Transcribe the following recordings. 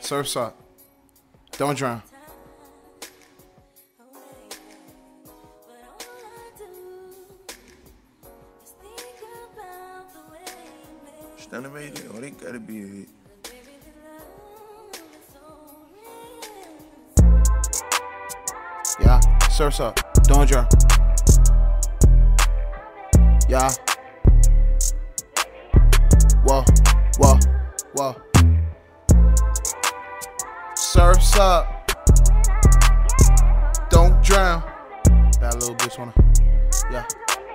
Surf's up. Don't drown. Stunning baby, oh, they gotta be it. Yeah, surf's up. Don't drown. Yeah. Whoa, whoa, whoa. Surf's up. Don't drown. That little bitch wanna. Yeah.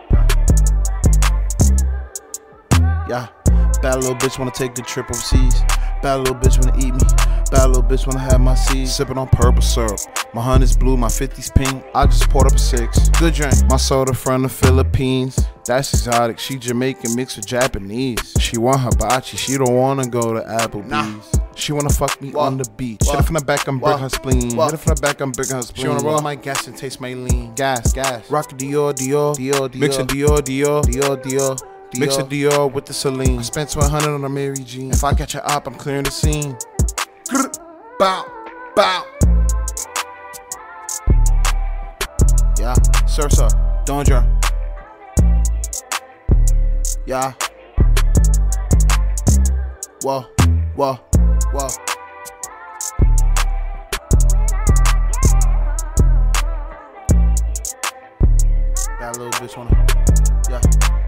Yeah. Bad little bitch wanna take the trip overseas. Bad little bitch wanna eat me. Bad little bitch wanna have my seeds. Sipping on purple syrup. My honey's blue, my 50's pink. I just poured up a 6. Good drink. My soda from the Philippines. That's exotic. She Jamaican mixed with Japanese. She want hibachi. She don't wanna go to Applebee's. Nah. She wanna fuck me on the beach. Hit her from the back, I'm breaking her spleen. Hit her from the back, I'm breaking her spleen. She wanna roll my gas and taste my lean. Gas, gas. Rock Dior, Dior, Dior, Dior. Mixing Dior, Dior, Dior, Dior. Mix a Dior with the Celine. I spent 100 on a Mary Jean. If I catch her up, I'm clearing the scene. Bow, bow. Yeah, surf's up. Don't drown. Yeah. Whoa, whoa, whoa. That little bitch wanna. Yeah.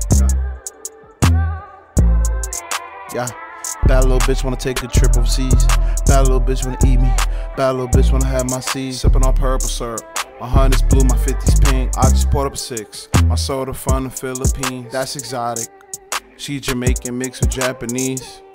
Yeah, bad little bitch wanna take a trip overseas. Bad little bitch wanna eat me. Bad little bitch wanna have my seeds. Sipping on purple syrup. My honey's blue, my 50's pink. I just poured up a 6. My soda from the Philippines. That's exotic. She Jamaican mixed with Japanese.